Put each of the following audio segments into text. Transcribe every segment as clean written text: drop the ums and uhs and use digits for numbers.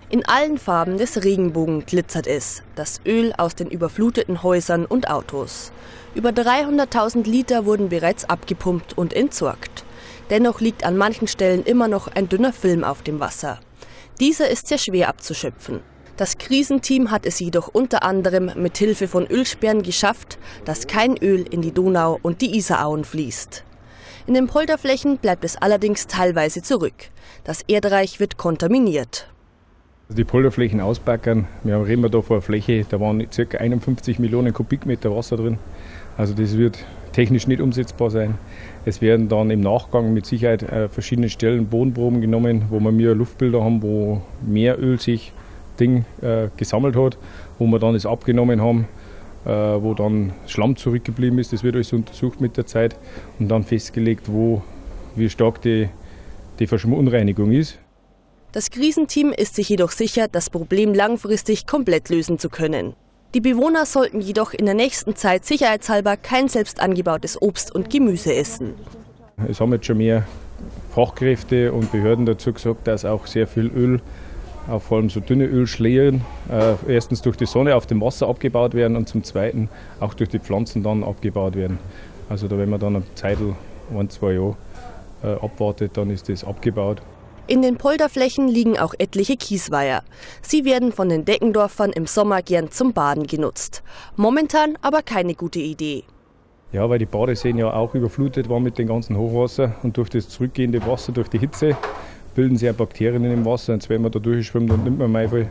In allen Farben des Regenbogen glitzert es, das Öl aus den überfluteten Häusern und Autos. Über 300.000 Liter wurden bereits abgepumpt und entsorgt. Dennoch liegt an manchen Stellen immer noch ein dünner Film auf dem Wasser. Dieser ist sehr schwer abzuschöpfen. Das Krisenteam hat es jedoch unter anderem mit Hilfe von Ölsperren geschafft, dass kein Öl in die Donau und die Isarauen fließt. In den Polderflächen bleibt es allerdings teilweise zurück. Das Erdreich wird kontaminiert. Die Polderflächen ausbackern, reden wir da von einer Fläche, da waren ca. 51 Millionen Kubikmeter Wasser drin. Also das wird technisch nicht umsetzbar sein. Es werden dann im Nachgang mit Sicherheit verschiedene Stellen Bodenproben genommen, wo wir mehr Luftbilder haben, wo mehr Öl sich gesammelt hat, wo wir dann es abgenommen haben, wo dann Schlamm zurückgeblieben ist. Das wird alles untersucht mit der Zeit und dann festgelegt, wie stark die Verunreinigung ist. Das Krisenteam ist sich jedoch sicher, das Problem langfristig komplett lösen zu können. Die Bewohner sollten jedoch in der nächsten Zeit sicherheitshalber kein selbst angebautes Obst und Gemüse essen. Es haben jetzt schon mehr Fachkräfte und Behörden dazu gesagt, dass auch sehr viel Öl, auch vor allem so dünne Ölschlieren, erstens durch die Sonne auf dem Wasser abgebaut werden und zum Zweiten auch durch die Pflanzen dann abgebaut werden. Also da, wenn man dann eine Zeit, 1-2 Jahre abwartet, dann ist das abgebaut. In den Polderflächen liegen auch etliche Kiesweiher. Sie werden von den Deckendorfern im Sommer gern zum Baden genutzt. Momentan aber keine gute Idee. Ja, weil die Badeseen ja auch überflutet waren mit dem ganzen Hochwasser und durch das zurückgehende Wasser, durch die Hitze, bilden sich ja Bakterien in dem Wasser. Und wenn man da durchschwimmt und nimmt man Maifall,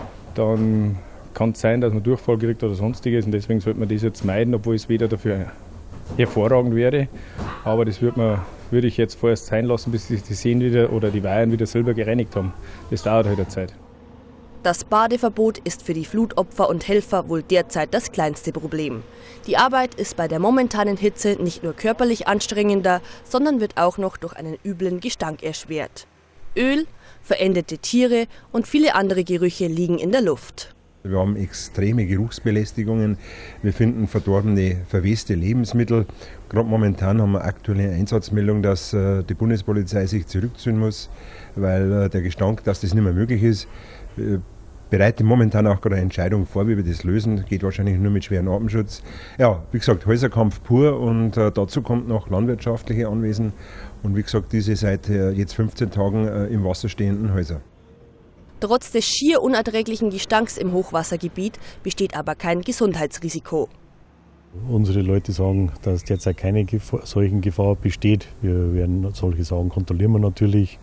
dann kann es sein, dass man Durchfall kriegt oder sonstiges. Und deswegen sollte man das jetzt meiden, obwohl es weder dafür hervorragend wäre. Aber das würde ich jetzt vorerst sein lassen, bis sich die Seen wieder oder die Weihern wieder selber gereinigt haben. Das dauert halt eine Zeit. Das Badeverbot ist für die Flutopfer und Helfer wohl derzeit das kleinste Problem. Die Arbeit ist bei der momentanen Hitze nicht nur körperlich anstrengender, sondern wird auch noch durch einen üblen Gestank erschwert. Öl, verendete Tiere und viele andere Gerüche liegen in der Luft. Wir haben extreme Geruchsbelästigungen. Wir finden verdorbene, verweste Lebensmittel. Gerade momentan haben wir aktuelle Einsatzmeldung, dass die Bundespolizei sich zurückziehen muss, weil der Gestank, dass das nicht mehr möglich ist. Wir bereiten momentan auch gerade eine Entscheidung vor, wie wir das lösen. Geht wahrscheinlich nur mit schwerem Atemschutz. Ja, wie gesagt, Häuserkampf pur und dazu kommt noch landwirtschaftliche Anwesen. Und wie gesagt, diese seit jetzt 15 Tagen im Wasser stehenden Häuser. Trotz des schier unerträglichen Gestanks im Hochwassergebiet besteht aber kein Gesundheitsrisiko. Unsere Leute sagen, dass derzeit keine solchen Gefahr besteht. Wir werden solche Sachen kontrollieren wir natürlich,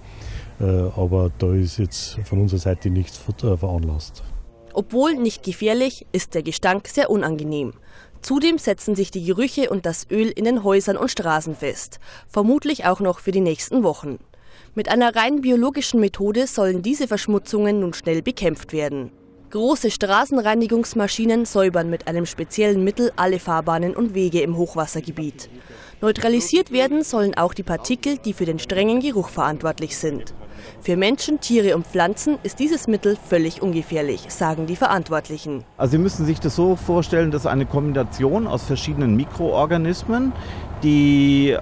aber da ist jetzt von unserer Seite nichts veranlasst. Obwohl nicht gefährlich, ist der Gestank sehr unangenehm. Zudem setzen sich die Gerüche und das Öl in den Häusern und Straßen fest, vermutlich auch noch für die nächsten Wochen. Mit einer rein biologischen Methode sollen diese Verschmutzungen nun schnell bekämpft werden. Große Straßenreinigungsmaschinen säubern mit einem speziellen Mittel alle Fahrbahnen und Wege im Hochwassergebiet. Neutralisiert werden sollen auch die Partikel, die für den strengen Geruch verantwortlich sind. Für Menschen, Tiere und Pflanzen ist dieses Mittel völlig ungefährlich, sagen die Verantwortlichen. Also Sie müssen sich das so vorstellen, dass eine Kombination aus verschiedenen Mikroorganismen, die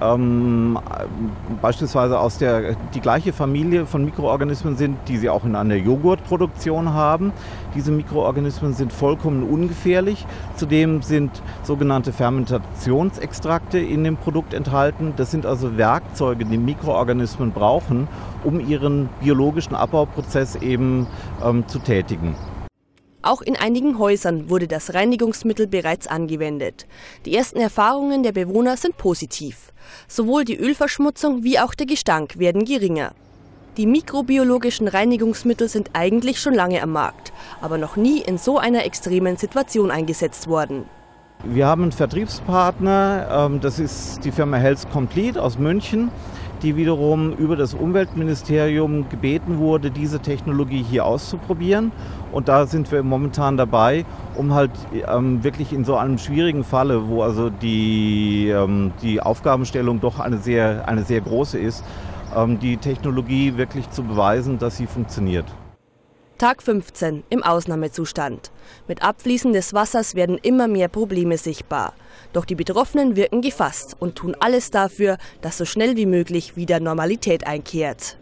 beispielsweise die gleiche Familie von Mikroorganismen sind, die Sie auch in einer Joghurtproduktion haben. Diese Mikroorganismen sind vollkommen ungefährlich. Zudem sind sogenannte Fermentationsextrakte in dem Produkt enthalten. Das sind also Werkzeuge, die Mikroorganismen brauchen, um ihren biologischen Abbauprozess eben zu tätigen. Auch in einigen Häusern wurde das Reinigungsmittel bereits angewendet. Die ersten Erfahrungen der Bewohner sind positiv. Sowohl die Ölverschmutzung wie auch der Gestank werden geringer. Die mikrobiologischen Reinigungsmittel sind eigentlich schon lange am Markt, aber noch nie in so einer extremen Situation eingesetzt worden. Wir haben einen Vertriebspartner, das ist die Firma Health Complete aus München, die wiederum über das Umweltministerium gebeten wurde, diese Technologie hier auszuprobieren. Und da sind wir momentan dabei, um halt wirklich in so einem schwierigen Falle, wo also die Aufgabenstellung doch eine sehr große ist, die Technologie wirklich zu beweisen, dass sie funktioniert. Tag 15 im Ausnahmezustand. Mit Abfließen des Wassers werden immer mehr Probleme sichtbar. Doch die Betroffenen wirken gefasst und tun alles dafür, dass so schnell wie möglich wieder Normalität einkehrt.